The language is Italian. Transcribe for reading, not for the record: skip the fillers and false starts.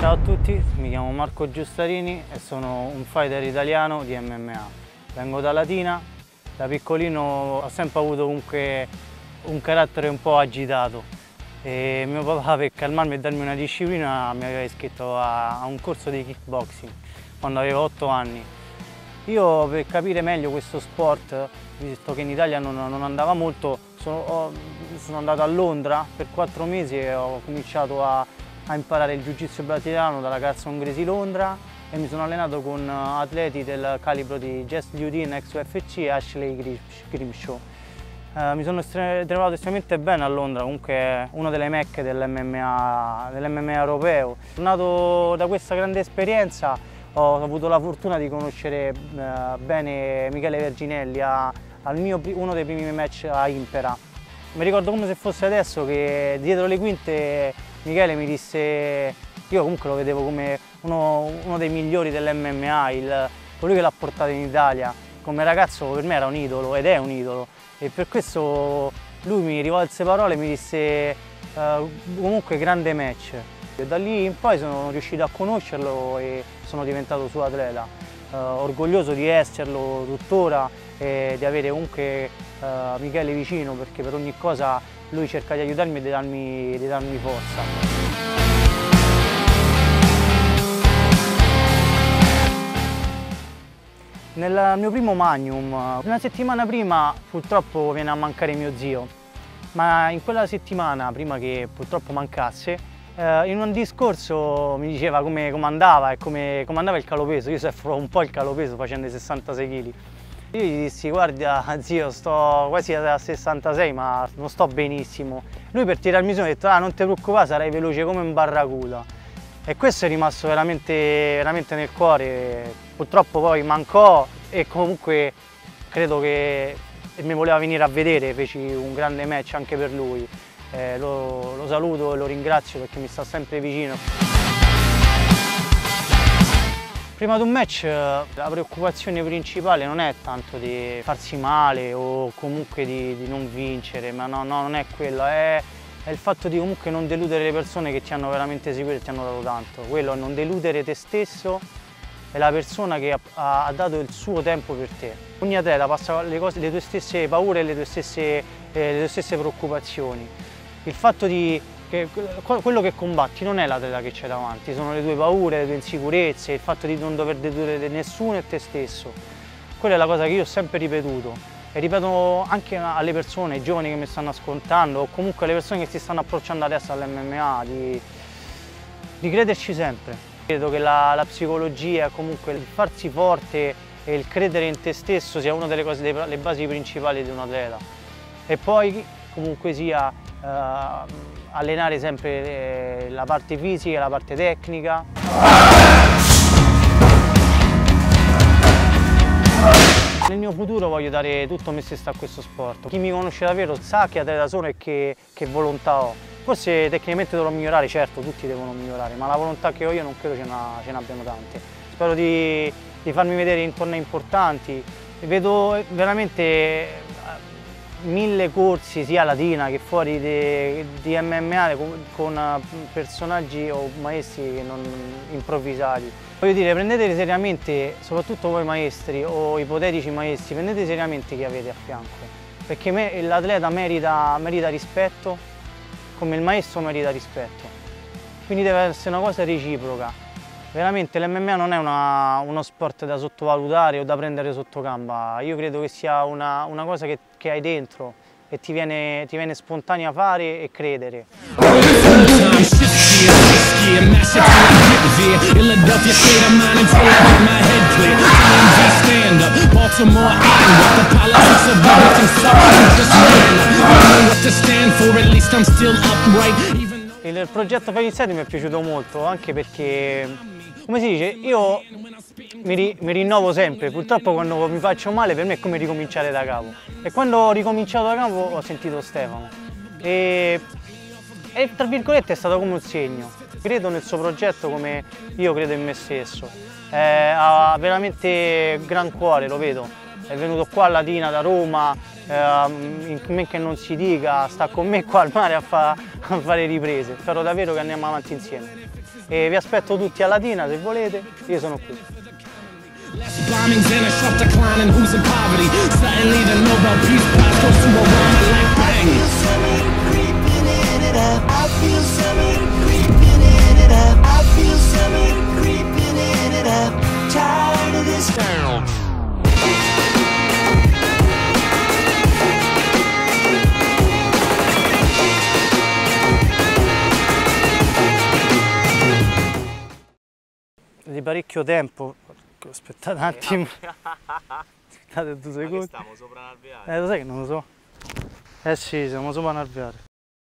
Ciao a tutti, mi chiamo Marco Giustarini e sono un fighter italiano di MMA. Vengo da Latina, da piccolino ho sempre avuto comunque un carattere un po' agitato e mio papà, per calmarmi e darmi una disciplina, mi aveva iscritto a un corso di kickboxing quando avevo 8 anni. Io, per capire meglio questo sport, visto che in Italia non andava molto, sono andato a Londra per 4 mesi e ho cominciato a imparare il jiu-jitsu brasiliano dalla Carlson Gracie Londra e mi sono allenato con atleti del calibro di Jess Liudin, ex UFC, e Ashley Grimshaw. Mi sono trovato estremamente bene a Londra, comunque è una delle mecche dell'MMA europeo. Tornato da questa grande esperienza ho avuto la fortuna di conoscere bene Michele Verginelli uno dei primi match a Impera. Mi ricordo come se fosse adesso che dietro le quinte Michele mi disse, io comunque lo vedevo come uno dei migliori dell'MMA, colui che l'ha portato in Italia. Come ragazzo per me era un idolo ed è un idolo e per questo lui mi rivolse parole e mi disse comunque grande match. E da lì in poi sono riuscito a conoscerlo e sono diventato suo atleta, orgoglioso di esserlo tuttora e di avere comunque Michele vicino, perché per ogni cosa lui cerca di aiutarmi e di darmi forza. Nel mio primo Magnum, una settimana prima purtroppo viene a mancare mio zio, ma in quella settimana, prima che purtroppo mancasse, in un discorso mi diceva come andava e come andava il calopeso. Io soffro un po' il calopeso facendo i 66 kg. Io gli dissi, guarda zio, sto quasi a 66 ma non sto benissimo. Lui, per tirarmi su, mi ha detto, non ti preoccupare, sarai veloce come un barracuda. E questo è rimasto veramente nel cuore. Purtroppo poi mancò e comunque credo che mi voleva venire a vedere, feci un grande match anche per lui. Lo saluto e lo ringrazio perché mi sta sempre vicino. Prima di un match la preoccupazione principale non è tanto di farsi male o comunque di non vincere, ma no, non è quello, è il fatto di comunque non deludere le persone che ti hanno veramente seguito e ti hanno dato tanto. Quello, non deludere te stesso e la persona che ha dato il suo tempo per te. Ogni atleta passa le tue stesse paure e le tue stesse preoccupazioni. Il fatto che quello che combatti non è l'atleta che c'è davanti, sono le tue paure, le tue insicurezze, il fatto di non dover deludere nessuno e te stesso. Quella è la cosa che io ho sempre ripetuto e ripeto anche alle persone, ai giovani che mi stanno ascoltando o comunque alle persone che si stanno approcciando adesso all'MMA, di crederci sempre. Credo che la psicologia, comunque il farsi forte e il credere in te stesso sia una delle cose, le basi principali di un atleta. E poi comunque sia allenare sempre la parte fisica, la parte tecnica. Nel mio futuro voglio dare tutto me stesso a questo sport. Chi mi conosce davvero sa che atleta sono e che volontà ho. Forse tecnicamente dovrò migliorare, certo, tutti devono migliorare, ma la volontà che ho io non credo ce ne abbiano tante. Spero di farmi vedere in tornei importanti. Vedo veramente 1000 corsi sia a Latina che fuori di MMA con personaggi o maestri non improvvisati. Voglio dire, prendete seriamente, soprattutto voi maestri o ipotetici maestri, prendete seriamente chi avete a fianco, perché l'atleta merita rispetto come il maestro merita rispetto, quindi deve essere una cosa reciproca. Veramente l'MMA non è uno sport da sottovalutare o da prendere sotto gamba, io credo che sia una cosa che hai dentro e ti viene spontanea fare e credere. Il progetto Fight Inside mi è piaciuto molto, anche perché, come si dice, io mi rinnovo sempre. Purtroppo quando mi faccio male per me è come ricominciare da capo. E quando ho ricominciato da capo ho sentito Stefano. E tra virgolette è stato come un segno. Credo nel suo progetto come io credo in me stesso. Ha veramente gran cuore, lo vedo. È venuto qua a Latina da Roma, in men che non si dica, sta con me qua al mare a fare riprese. Spero davvero che andiamo avanti insieme. e vi aspetto tutti a Latina se volete, io sono qui. Less bombings and a sharp decline in who's in poverty. Suddenly the Nobel Peace Prize goes to Obama like bang. I feel summer creeping in it up. I feel summer creeping in it up. I feel summer creeping in it up. Tired of this town. Di parecchio tempo, aspettate un attimo, aspettate 2 secondi. Stiamo sopra un alveare. Lo sai che non lo so? Eh sì, siamo sopra un alveare.